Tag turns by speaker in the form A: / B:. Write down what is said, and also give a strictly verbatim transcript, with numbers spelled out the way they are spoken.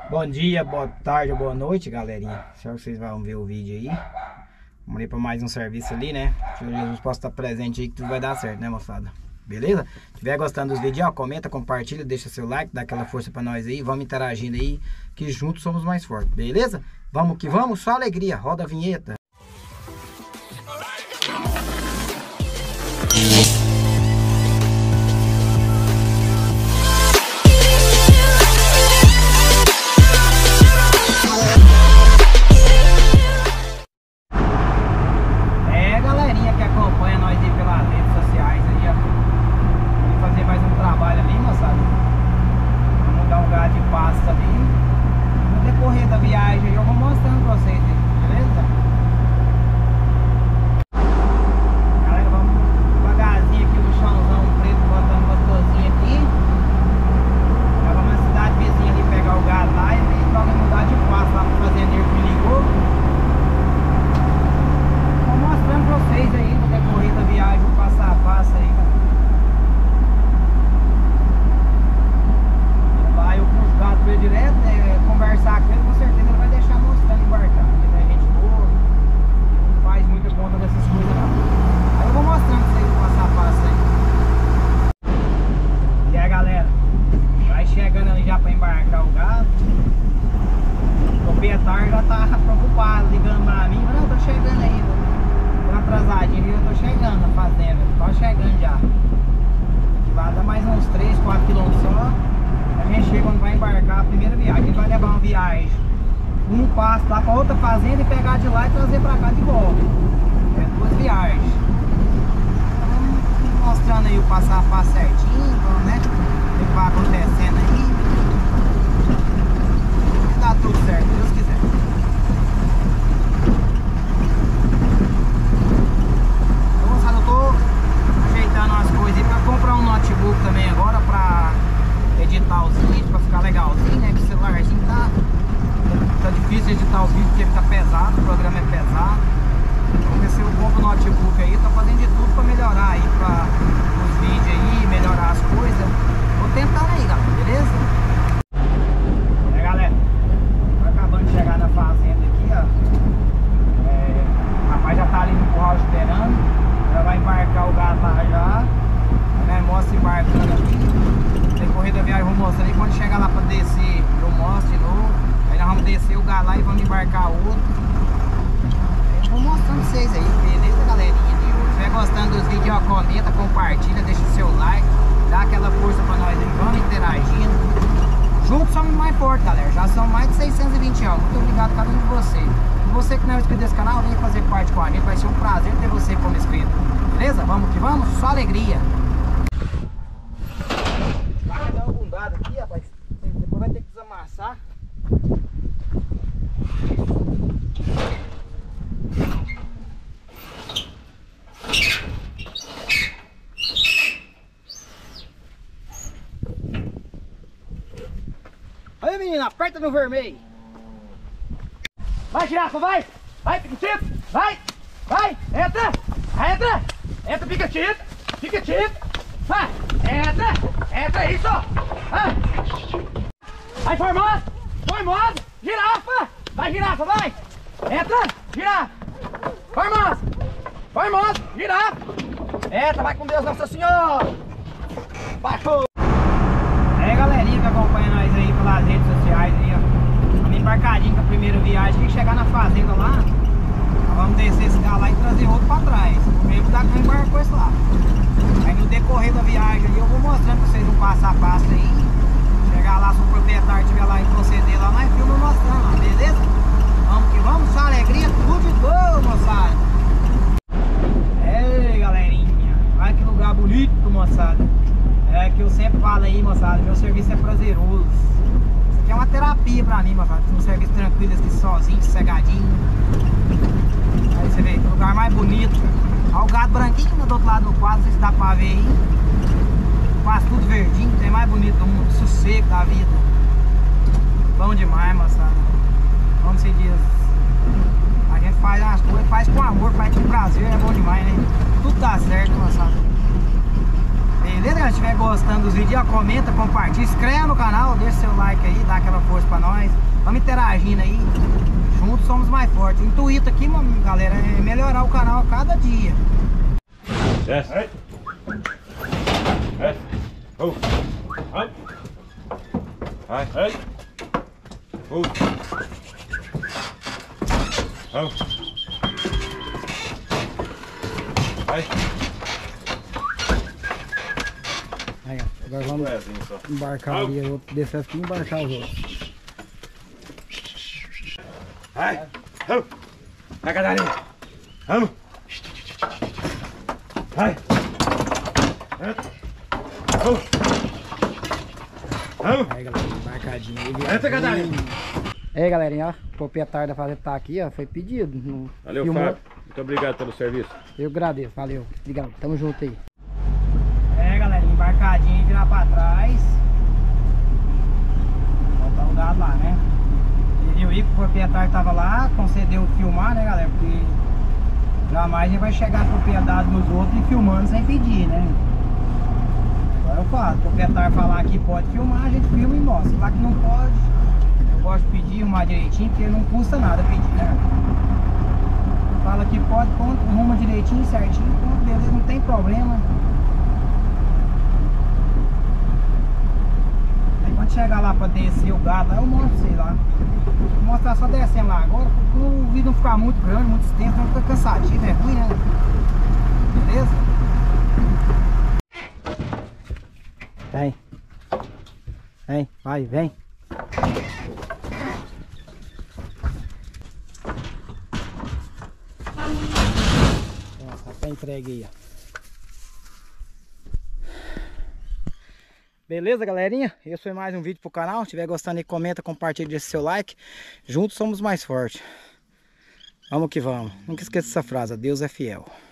A: Bom dia, boa tarde, boa noite, galerinha. Espero que vocês vão ver o vídeo aí. Vamos ir para mais um serviço ali, né? Que o Jesus possa estar presente aí, que tudo vai dar certo, né, moçada? Beleza? Se estiver gostando dos vídeos, ó, comenta, compartilha, deixa seu like, dá aquela força para nós aí. Vamos interagindo aí, que juntos somos mais fortes, beleza? Vamos que vamos, só alegria. Roda a vinheta. Um passo lá para outra fazenda e pegar de lá e trazer para cá de volta. É duas viagens. Então, mostrando aí o passo a passo certinho, né? O que vai acontecendo aí. E dá tudo certo, se Deus quiser. Então, moçada, eu tô ajeitando as coisas aí para comprar um notebook também agora para editar os vídeos, para ficar legalzinho, né? Que o celularzinho tá. Tá difícil editar os vídeos porque fica pesado, o programa é pesado. Vamos ver se eu compro o notebook aí, tô fazendo de tudo pra melhorar aí pra, os vídeos aí, melhorar as coisas. Vou tentar aí, galera, beleza? É, galera, tô acabando de chegar na fazenda aqui, ó. É, o rapaz já tá ali no curral esperando. Já vai embarcar o gado lá já. Né? Mostra embarcando aqui. Decorrer da viagem eu vou mostrar aí. Quando chegar lá pra descer, eu mostro de novo. Aí nós vamos descer o galo lá e vamos embarcar outro. Eu vou mostrando pra vocês aí, beleza, galerinha? Se estiver gostando dos vídeos, ó, comenta, compartilha, deixa o seu like, dá aquela força pra nós aí, vamos interagindo. Juntos somos mais fortes, galera. Já são mais de seiscentos e vinte anos. Muito obrigado a cada um de vocês. E você que não é inscrito nesse canal, vem fazer parte com a gente. Vai ser um prazer ter você como inscrito. Beleza? Vamos que vamos? Só alegria. Vai dar uma bundada aqui, rapaz. Depois vai ter que desamassar. Aí, menina, aperta no vermelho. Vai, girafa, vai. Vai, pica-tito. Vai, vai, entra. Entra, entra, pica-tito. Pica-tito. Vai, entra, entra, isso. Vai, vai, formosa, formosa. Girafa, vai, girafa, vai. Entra, girafa. Formosa, formosa, girafa. Entra, vai com Deus, Nossa Senhora. Baixou. É, galerinha que acompanha nós aí pelas redes sociais aí, ó. Estamos embarcadinho com a primeira viagem. Tem que chegar na fazenda lá. Nós vamos descer esse carro lá e trazer outro pra trás. O mesmo da que embarcou esse lá. Aí no decorrer da viagem aí eu vou mostrando pra vocês um passo a passo aí. Chegar lá, se o proprietário estiver lá e proceder lá, nós filmamos mostrando lá, beleza? Vamos que vamos, só alegria, tudo de boa, moçada. Ei, galerinha, olha que lugar bonito, moçada. É que eu sempre falo aí, moçada, meu serviço é prazeroso. Isso aqui é uma terapia pra mim, moçada. Um serviço tranquilo aqui, sozinho, sossegadinho. Aí você vê, que lugar mais bonito. Olha o gado branquinho do outro lado do quadro, não sei se dá pra ver aí. Quase tudo verdinho, tem mais bonito do mundo, sossego da vida. Bom demais, moçada. Como se diz, a gente faz as coisas, faz com amor, faz com prazer, é bom demais, né? Tudo dá certo, moçada. Beleza, galera? Se estiver gostando dos vídeos, vídeo, ó, comenta, compartilha, inscreve no canal, deixa seu like aí, dá aquela força pra nós. Vamos interagindo aí, juntos somos mais fortes. O intuito aqui, galera, é melhorar o canal a cada dia.
B: Yes. Hey. Hey. Oh. Hey. Hi. Hey. Oh. Oh. Hi.
A: Aí, ó, agora vamos embarcar ali, eu vou descer aqui e embarcar os outros.
B: Hi. Oh. Vai, Catarina. Vamos. Vai. Oh. Vamos.
A: Aí, galera, embarcadinho aí.
B: Entra, Catarina.
A: Aí, galerinha, ó, o proprietário da fazenda tá aqui, ó, foi pedido. No...
B: Valeu,
A: filmou.
B: Fábio. Muito obrigado pelo serviço.
A: Eu agradeço, valeu. Obrigado, tamo junto aí. É, galera, embarcadinho e virar pra trás. Botar o gado lá, né? E eu vi que o proprietário tava lá, concedeu filmar, né, galera? Porque jamais ele vai chegar a propriedade dos outros e filmando sem pedir, né? Agora eu falo, o proprietário falar que pode filmar, a gente filma e mostra. Lá que não pode, eu gosto de pedir, arrumar direitinho, porque não custa nada pedir, né? Fala que pode, ponto, arruma direitinho, certinho, ponto, beleza, não tem problema. Aí quando chegar lá pra descer o gado, lá eu mostro, sei lá. Vou mostrar só descendo lá agora, para o vídeo não ficar muito grande, muito extenso, não fica cansativo, é ruim, né? Beleza? Vem. Vem, vai, vem. Nossa, tá entregue aí, ó. Beleza, galerinha? Esse foi mais um vídeo pro canal. Se estiver gostando aí, comenta, compartilha, deixa seu like. Juntos somos mais fortes. Vamos que vamos. Nunca esqueça essa frase, Deus é fiel.